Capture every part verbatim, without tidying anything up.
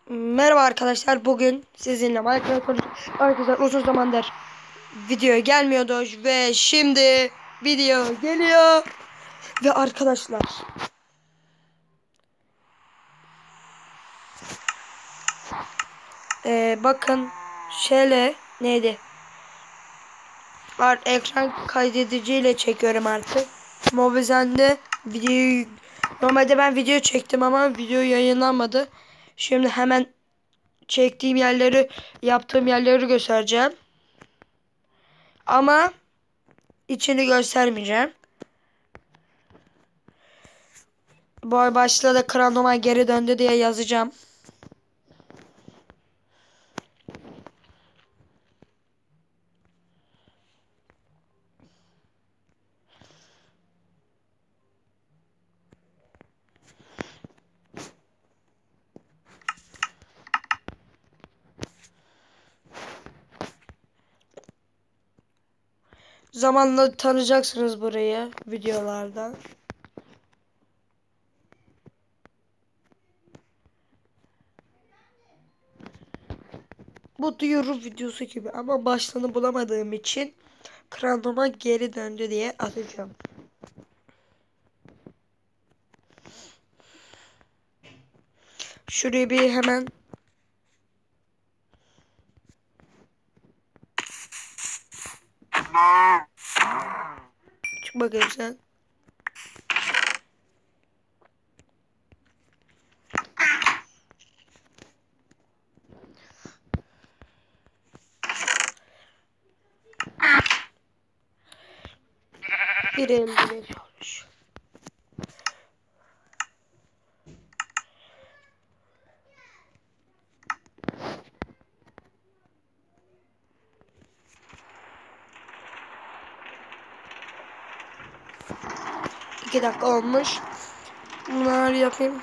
Merhaba arkadaşlar, bugün sizinle Minecraft konuşuyoruz. Arkadaşlar uzun zamandır video gelmiyordu ve şimdi video geliyor. Ve arkadaşlar ee, bakın şöyle neydi? Var, ekran kaydediciyle çekiyorum artık. Mobizen'de videoyu normalde ben video çektim ama video yayınlanmadı. Şimdi hemen çektiğim yerleri, yaptığım yerleri göstereceğim. Ama içini göstermeyeceğim. Bu başlığa da Kranoma geri döndü diye yazacağım. Zamanla tanıyacaksınız burayı videolarda. Bu duyuru videosu gibi ama başlığını bulamadığım için Kranoma geri döndü diye atacağım. Şurayı bir hemen çık bakayım sen. Bir elli beş olmuş. İki dakika olmuş. Bunları yapayım.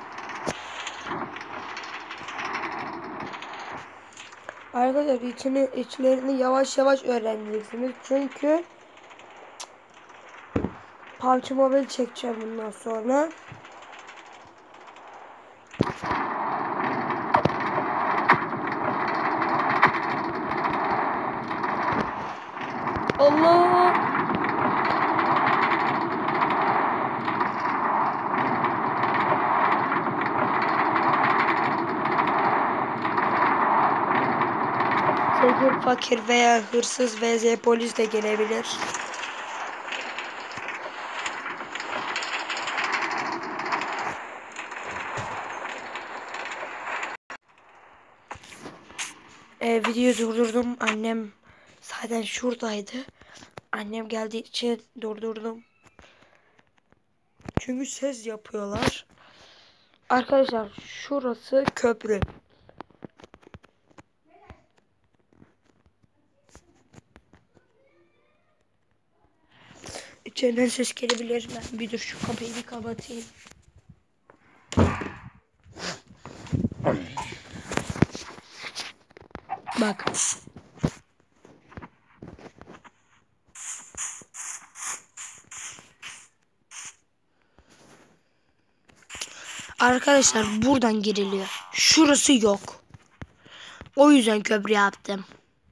Arkadaşlar içini, içlerini yavaş yavaş öğreneceksiniz. Çünkü P U B G Mobile çekeceğim bundan sonra. Allah! Zengin, fakir veya hırsız vs polis de gelebilir. Ee, videoyu durdurdum. Annem zaten şuradaydı. Annem geldiği için durdurdum. Çünkü ses yapıyorlar. Arkadaşlar şurası köprü. İçeriden ses gelebilir. Ben bir dur şu kapıyı bir kapatayım. Bak. Arkadaşlar buradan giriliyor. Şurası yok. O yüzden köprü yaptım.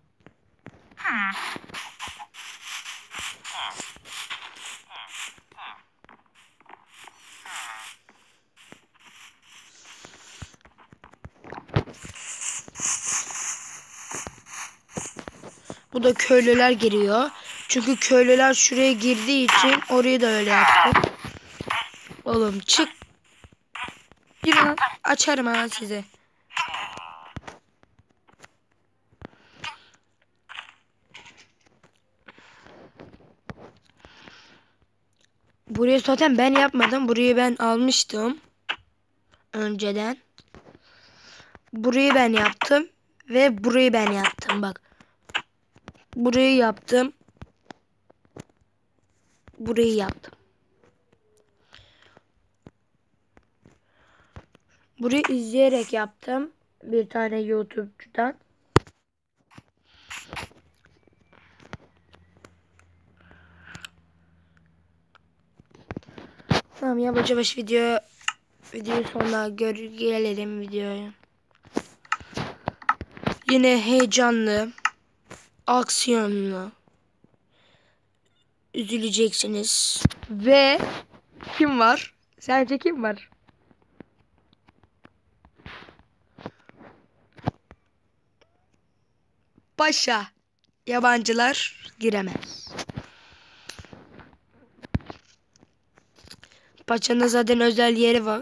Bu da köylüler giriyor. Çünkü köylüler şuraya girdiği için orayı da öyle yaptım. Oğlum çık. Girin, açarım hemen size. Burayı zaten ben yapmadım. Burayı ben almıştım. Önceden. Burayı ben yaptım. Ve burayı ben yaptım. Bak. Burayı yaptım. Burayı yaptım. Burayı izleyerek yaptım. Bir tane YouTube'cudan. Tamam, yavaş yavaş video videoyu sonuna gör gelelim videoya. Yine heyecanlı, aksiyonlu, üzüleceksiniz. Ve kim var? Sence kim var? Paşa. Yabancılar giremez. Paşa'nın zaten özel yeri var.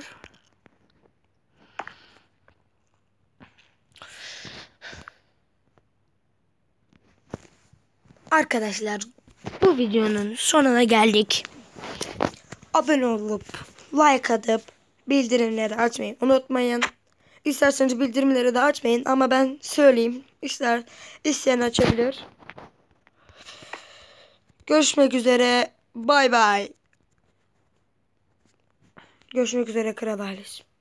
Arkadaşlar, bu videonun sonuna geldik. Abone olup like atıp bildirimleri açmayı unutmayın. İsterseniz bildirimleri de açmayın ama ben söyleyeyim. İster isteyen açabilir. Görüşmek üzere. Bay bay. Görüşmek üzere Kral Ailesi.